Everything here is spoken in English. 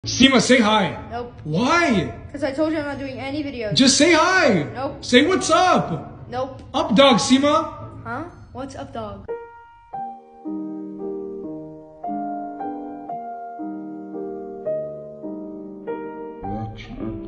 Seema, say hi. Nope. Why? Because I told you I'm not doing any videos. Just say hi. Nope. Say what's up. Nope. Up, dog, Seema. Huh? What's up, dog? That's it.